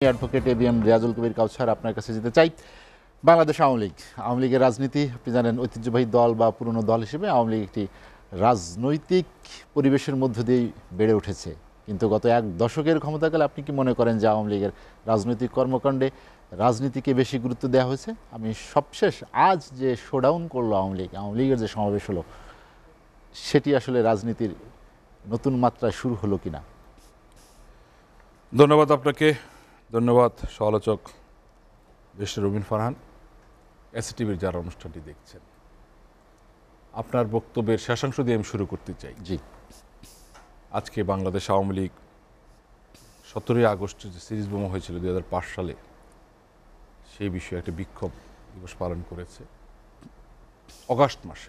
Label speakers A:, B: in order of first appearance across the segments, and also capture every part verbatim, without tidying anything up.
A: Advocate A B M Riazul Kabir Kausar আপনার কাছে যেতে চাই। বাংলাদেশ আওয়ামী লীগ আওয়ামী লীগের রাজনীতি আপনি জানেন ঐতিহ্যবাহী দল বা পুরনো দল হিসেবে আওয়ামী লীগ একটি রাজনৈতিক পরিবেশের মধ্য দিয়েই বেড়ে উঠেছে, কিন্তু গত এক দশকের ক্ষমতাকালে আপনি কি মনে করেন যে আওয়ামী লীগের রাজনৈতিক কর্মকাণ্ডে রাজনীতিকে বেশি গুরুত্ব দেওয়া হয়েছে? আমি সবশেষ আজ যে শোডাউন করলো আওয়ামী লীগ, আওয়ামী লীগের যে সমাবেশ হলো, সেটি আসলে রাজনীতির নতুন মাত্রায় শুরু হলো কিনা?
B: ধন্যবাদ আপনাকে, ধন্যবাদ সমালোচক দেশের রবিন ফারহান, এসএটিভির যারা অনুষ্ঠানটি দেখছেন। আপনার বক্তব্যের শেষাংশ দিয়ে আমি শুরু করতে চাই।
A: জি,
B: আজকে বাংলাদেশ আওয়ামী লীগ সতেরোই আগস্টে যে সিরিজ বোমা হয়েছিল দুই হাজার পাঁচ সালে, সেই বিষয়ে একটা বিক্ষোভ দিবস পালন করেছে অগাস্ট মাসে।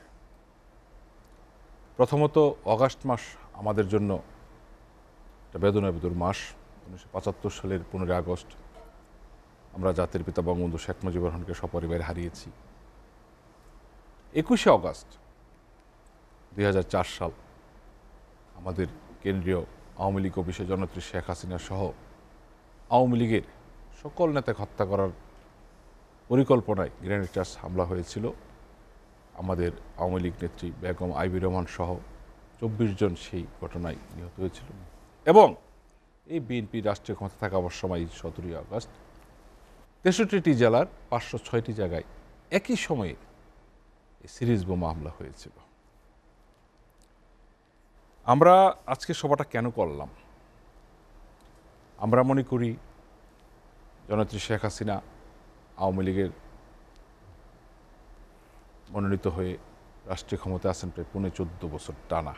B: প্রথমত অগাস্ট মাস আমাদের জন্য একটা বেদনাবিধুর মাস। উনিশশো পঁচাত্তর সালের পনেরোই আগস্ট আমরা জাতির পিতা বঙ্গবন্ধু শেখ মুজিবুর রহমানকে সপরিবারে হারিয়েছি। একুশে অগাস্ট দুই হাজার চার সাল আমাদের কেন্দ্রীয় আওয়ামী লীগ অফিসে জননেত্রী শেখ হাসিনা সহ আওয়ামী লীগের সকল নেতাকে হত্যা করার পরিকল্পনায় গ্রেনেড চার্জ হামলা হয়েছিল। আমাদের আওয়ামী লীগ নেত্রী বেগম আইবি রহমান সহ চব্বিশ জন সেই ঘটনায় নিহত হয়েছিল। এবং এই বিএনপি রাষ্ট্রীয় ক্ষমতা থাকার সময় সতেরোই আগস্ট তেষট্টিটি জেলার পাঁচশো ছয়টি জায়গায় একই সময়ে এই সিরিজ বোমা হামলা হয়েছিল। আমরা আজকে সভাটা কেন করলাম? আমরা মনে করি জননেত্রী শেখ হাসিনা আওয়ামী লীগের মনোনীত হয়ে রাষ্ট্রীয় ক্ষমতায় আছেন প্রায় পৌনে চোদ্দ বছর টানা।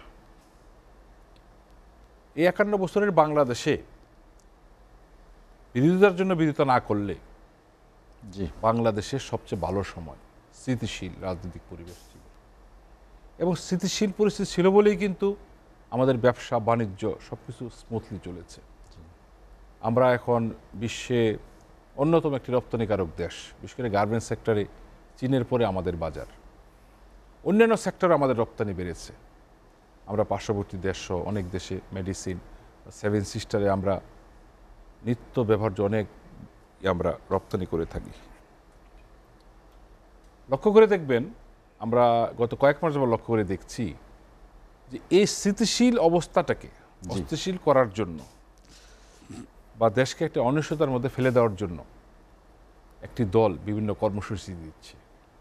B: এই একান্ন বছরের বাংলাদেশে বিরোধিতার জন্য বিরোধিতা না করলে
A: জি,
B: বাংলাদেশের সবচেয়ে ভালো সময় স্থিতিশীল রাজনৈতিক পরিবেশ ছিল, এবং স্থিতিশীল পরিস্থিতি ছিল বলেই কিন্তু আমাদের ব্যবসা বাণিজ্য সব কিছু স্মুথলি চলেছে। আমরা এখন বিশ্বে অন্যতম একটি রপ্তানিকারক দেশ, বিশেষ করে গার্মেন্টস সেক্টরে চীনের পরে আমাদের বাজার। অন্যান্য সেক্টরে আমাদের রপ্তানি বেড়েছে। আমরা পার্শ্ববর্তী দেশ সহ অনেক দেশে মেডিসিন, সেভেন সিস্টারে আমরা নিত্য ব্যবহার্য অনেক আমরা রপ্তানি করে থাকি। লক্ষ্য করে দেখবেন, আমরা গত কয়েক মাস যাবত লক্ষ্য করে দেখছি যে এই স্থিতিশীল অবস্থাটাকে অস্থিতিশীল করার জন্য বা দেশকে একটা অনিশ্চয়তার মধ্যে ফেলে দেওয়ার জন্য একটি দল বিভিন্ন কর্মসূচি দিচ্ছে।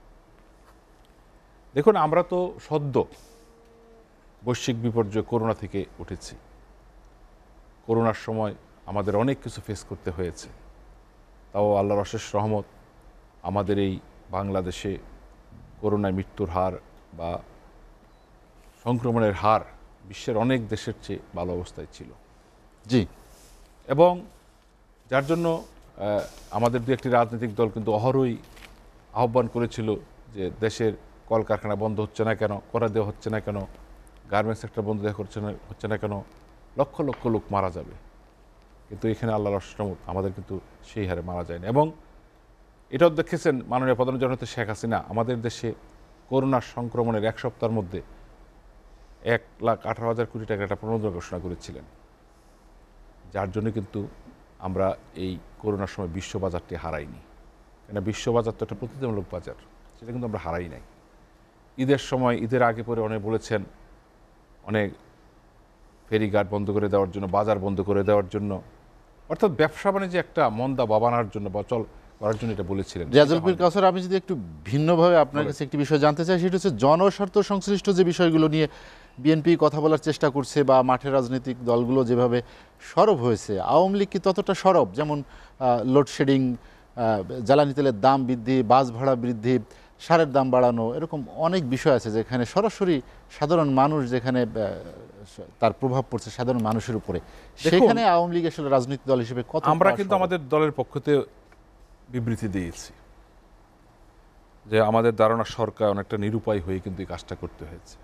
B: দেখুন, আমরা তো সদ্য বৈশ্বিক বিপর্যয় করোনা থেকে উঠেছি। করোনার সময় আমাদের অনেক কিছু ফেস করতে হয়েছে, তাও আল্লাহর অশেষ রহমত আমাদের এই বাংলাদেশে করোনায় মৃত্যুর হার বা সংক্রমণের হার বিশ্বের অনেক দেশের চেয়ে ভালো অবস্থায় ছিল।
A: জি,
B: এবং যার জন্য আমাদের দু একটি রাজনৈতিক দল কিন্তু অহরই আহ্বান করেছিল যে দেশের কলকারখানা বন্ধ হচ্ছে না কেন, করা দেওয়া হচ্ছে না কেন, গার্মেন্টস সেক্টর বন্ধ দেওয়া হচ্ছে না হচ্ছে না কেন, লক্ষ লক্ষ লোক মারা যাবে। কিন্তু এখানে আল্লাহর রহমত আমাদের কিন্তু সেই হারে মারা যায় না। এবং এটাও দেখেছেন মাননীয় প্রধান জননেত্রী শেখ হাসিনা আমাদের দেশে করোনার সংক্রমণের এক সপ্তাহের মধ্যে এক লাখ আঠারো হাজার কোটি টাকার একটা প্রণোদনা ঘোষণা করেছিলেন, যার জন্য কিন্তু আমরা এই করোনার সময় বিশ্ববাজারটি হারাইনি। কেন, বিশ্ববাজার তো একটা প্রতিযোগিতামূলক বাজার, সেটা কিন্তু আমরা হারাই নাই। ঈদের সময়, ঈদের আগে পরে অনেক বলেছেন অনেক ফেরিঘাট বন্ধ করে দেওয়ার জন্য, বাজার বন্ধ করে দেওয়ার জন্য, অর্থাৎ ব্যবসা বাণিজ্যে একটা মন্দা বাবানার জন্য বা চল করার জন্য এটা বলেছিলেন।
A: রিয়াজুল কবির কাউসার, আমি যদি একটু ভিন্নভাবে আপনার কাছে একটি বিষয় জানতে চাই, সেটা হচ্ছে জনস্বার্থ সংশ্লিষ্ট যে বিষয়গুলো নিয়ে বিএনপি কথা বলার চেষ্টা করছে বা মাঠের রাজনৈতিক দলগুলো যেভাবে সরব হয়েছে, আওয়ামী লীগ কি ততটা সরব? যেমন লোডশেডিং, জ্বালানি তেলের দাম বৃদ্ধি, বাস ভাড়া বৃদ্ধি, সারের দাম বাড়ানো, এরকম অনেক বিষয় আছে যেখানে সরাসরি সাধারণ মানুষ, যেখানে তার প্রভাব পড়ছে সাধারণ মানুষের উপরে, সেখানে আওয়ামী লীগ আসলে রাজনৈতিক দল হিসেবে কত?
B: আমরা কিন্তু আমাদের দলের পক্ষতে বিবৃতি দিয়েছি যে আমাদের ধারণা সরকার অনেকটা নিরুপায় হয়ে কিন্তু এই কাজটা করতে হয়েছে।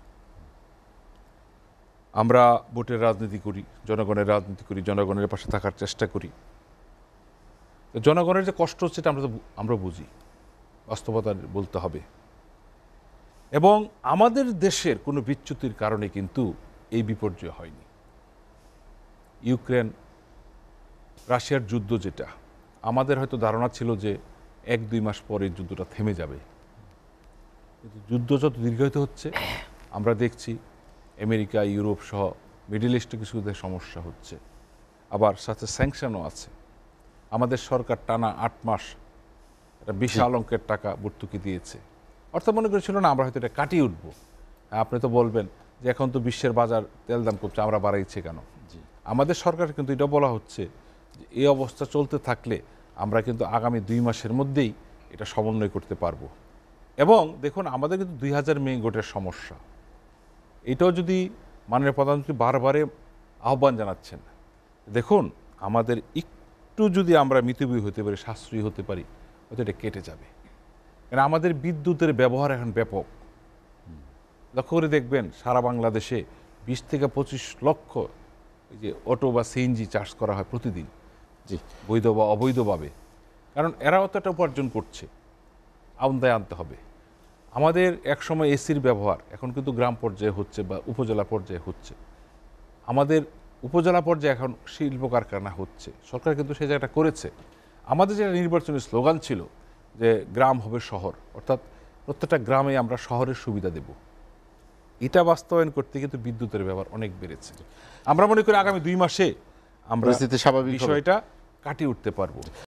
B: আমরা ভোটের রাজনীতি করি, জনগণের রাজনীতি করি, জনগণের পাশে থাকার চেষ্টা করি। জনগণের যে কষ্ট হচ্ছে এটা আমরা তো আমরা বুঝি, বাস্তবতা বলতে হবে। এবং আমাদের দেশের কোনো বিচ্যুতির কারণে কিন্তু এই বিপর্যয় হয়নি। ইউক্রেন রাশিয়ার যুদ্ধ, যেটা আমাদের হয়তো ধারণা ছিল যে এক দুই মাস পরে যুদ্ধটা থেমে যাবে, কিন্তু যুদ্ধ যত দীর্ঘায়িত হচ্ছে আমরা দেখছি আমেরিকা, ইউরোপ সহ মিডল ইস্টে কিছু সমস্যা হচ্ছে, আবার সাথে স্যাংশনও আছে। আমাদের সরকার টানা আট মাস একটা বিশাল অঙ্কের টাকা ভর্তুকি দিয়েছে, অর্থাৎ মনে করেছিল না আমরা হয়তো এটা কাটিয়ে উঠবো। আপনি তো বলবেন যে এখন তো বিশ্বের বাজার তেল দাম কমছে, আমরা বাড়াইছে কেন? আমাদের সরকার কিন্তু এটা বলা হচ্ছে যে এই অবস্থা চলতে থাকলে আমরা কিন্তু আগামী দুই মাসের মধ্যেই এটা সমন্বয় করতে পারবো। এবং দেখুন আমাদের কিন্তু দুই হাজার মেগাওয়াটের সমস্যা, এটাও যদি মাননীয় প্রধানমন্ত্রী বারবারে আহ্বান জানাচ্ছেন, দেখুন আমাদের একটু যদি আমরা মিতব্যয়ী হতে পারি, সাশ্রয়ী হতে পারি, হয়তো এটা কেটে যাবে। কারণ আমাদের বিদ্যুতের ব্যবহার এখন ব্যাপক। লক্ষ্য করে দেখবেন সারা বাংলাদেশে বিশ থেকে পঁচিশ লক্ষ এই যে অটো বা সিএনজি চার্জ করা হয় প্রতিদিন,
A: জি,
B: বৈধ বা অবৈধভাবে। কারণ এরাও তো একটা উপার্জন করছে, আমদায় আনতে হবে। আমাদের একসময় এসির ব্যবহার এখন কিন্তু গ্রাম পর্যায়ে হচ্ছে বা উপজেলা পর্যায়ে হচ্ছে। আমাদের উপজেলা পর্যায়ে এখন শিল্প কারখানা হচ্ছে, সরকার কিন্তু সেই জায়গাটা করেছে। আমাদের যেটা নির্বাচনী স্লোগান ছিল যে গ্রাম হবে শহর, অর্থাৎ প্রত্যেকটা গ্রামে আমরা শহরের সুবিধা দেব, এটা বাস্তবায়ন করতে কিন্তু বিদ্যুতের ব্যবহার অনেক বেড়েছে। আমরা মনে করি আগামী দুই মাসে আমরা
A: পরিস্থিতি স্বাভাবিক হবে।
B: বিষয়টা কাটিয়ে উঠতে পারবো।